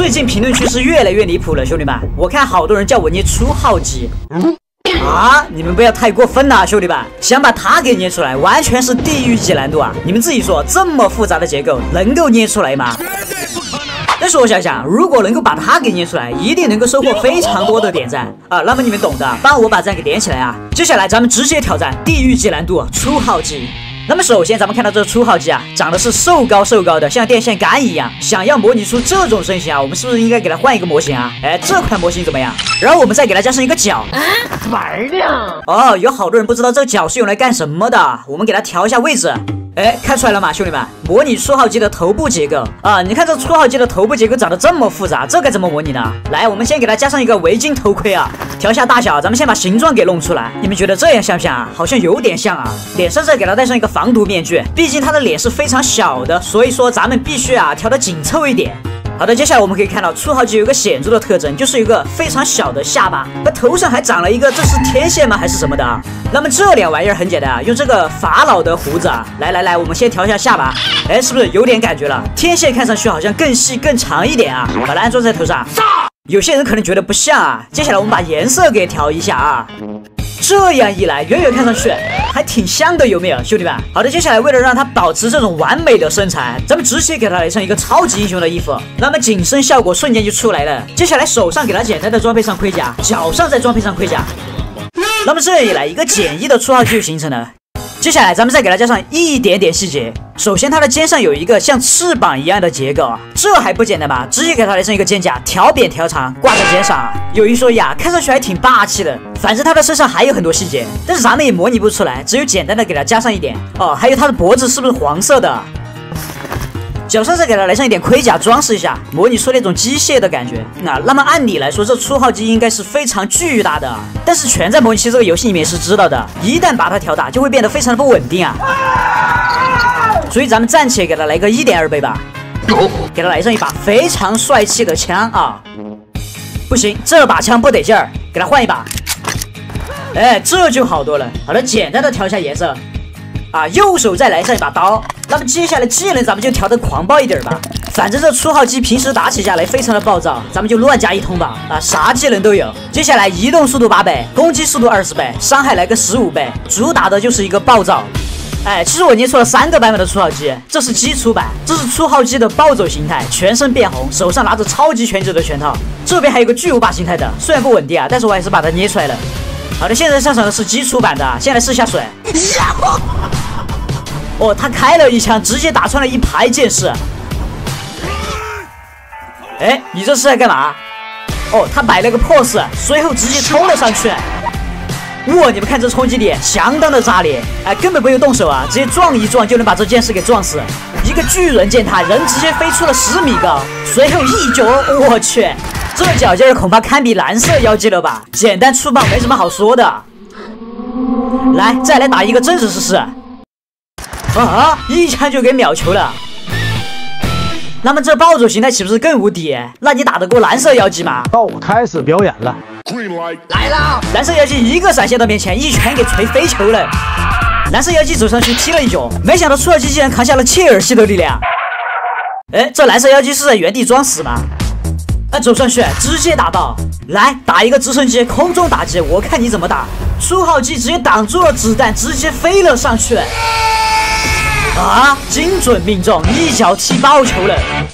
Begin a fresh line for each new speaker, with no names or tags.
最近评论区是越来越离谱了，兄弟们，我看好多人叫我捏初号机。啊！你们不要太过分了，兄弟们，想把它给捏出来，完全是地狱级难度啊！你们自己说，这么复杂的结构能够捏出来吗？但是我想想，如果能够把它给捏出来，一定能够收获非常多的点赞啊！那么你们懂的，帮我把赞给点起来啊！接下来咱们直接挑战地狱级难度初号机。那么首先咱们看到这个初号机啊，长得是瘦高的，像电线杆一样。想要模拟出这种身形啊，我们是不是应该给它换一个模型啊？哎，这款模型怎么样？然后我们再给它加上一个脚。玩呢？哦，有好多人不知道这个脚是用来干什么的，我们给它调一下位置。哎，看出来了吗，兄弟们？模拟初号机的头部结构啊！你看这初号机的头部结构长得这么复杂，这该怎么模拟呢？来，我们先给它加上一个围巾头盔啊，调一下大小，咱们先把形状给弄出来。你们觉得这样像不像啊？好像有点像啊。脸上再给它戴上一个防毒面具，毕竟它的脸是非常小的，所以说咱们必须啊调得紧凑一点。好的，接下来我们可以看到初号机有一个显著的特征，就是一个非常小的下巴，那头上还长了一个，这是天线吗？还是什么的啊？那么这两玩意儿很简单啊，用这个法老的胡子啊，来，我们先调一下下巴，哎，是不是有点感觉了？天线看上去好像更细更长一点啊，把它安装在头上。有些人可能觉得不像啊，接下来我们把颜色给调一下啊。这样一来，远远看上去还挺像的，有没有，兄弟们？好的，接下来为了让它保持这种完美的身材，咱们直接给它来上一个超级英雄的衣服，那么紧身效果瞬间就出来了。接下来手上给它简单的装配上盔甲，脚上再装配上盔甲，那么这样一来，一个简易的初号机就形成了。接下来咱们再给它加上一点点细节，首先它的肩上有一个像翅膀一样的结构，这还不简单吧？直接给它来上一个肩胛，调扁调长，挂在肩上。有一说一啊，看上去还挺霸气的。反正它的身上还有很多细节，但是咱们也模拟不出来，只有简单的给它加上一点。哦，还有它的脖子是不是黄色的？脚上再给它来上一点盔甲装饰一下，模拟出那种机械的感觉。那么按理来说，这初号机应该是非常巨大的，但是全在模拟器这个游戏里面是知道的，一旦把它调大，就会变得非常的不稳定啊。所以咱们暂且给它来个1.2倍吧，给它来上一把非常帅气的枪啊！不行，这把枪不得劲儿，给它换一把。哎，这就好多了。好的，简单的调一下颜色。啊，右手再来上一把刀，那么接下来技能咱们就调得狂暴一点吧。反正这初号机平时打起架来非常的暴躁，咱们就乱加一通吧。啊，啥技能都有。接下来移动速度8倍，攻击速度20倍，伤害来个15倍，主打的就是一个暴躁。哎，其实我捏出了3个版本的初号机，这是基础版，这是初号机的暴走形态，全身变红，手上拿着超级全职的拳套。这边还有个巨无霸形态的，虽然不稳定啊，但是我还是把它捏出来了。好的，现在上场的是基础版的，先来试下水。哦，他开了一枪，直接打穿了一排剑士。哎，你这是在干嘛？哦，他摆了个 pose， 随后直接冲了上去。哇，你们看这冲击力相当的炸裂，哎，根本不用动手啊，直接撞一撞就能把这剑士给撞死。一个巨人践踏，人直接飞出了10米高，随后一脚，我去，这脚劲儿恐怕堪比蓝色妖姬了吧？简单粗暴，没什么好说的。来，再来打一个正式试试。啊！一枪就给秒球了。那么这暴走形态岂不是更无敌？那你打得过蓝色妖姬吗？
到我开始表演了。
来了！蓝色妖姬一个闪现到面前，一拳给锤飞球了。蓝色妖姬走上去踢了一脚，没想到初号机竟然扛下了切尔西的力量。哎，这蓝色妖姬是在原地装死吗？走上去直接打爆！来打一个直升机空中打击，我看你怎么打。初号机直接挡住了子弹，直接飞了上去。啊！精准命中，一脚踢爆球了。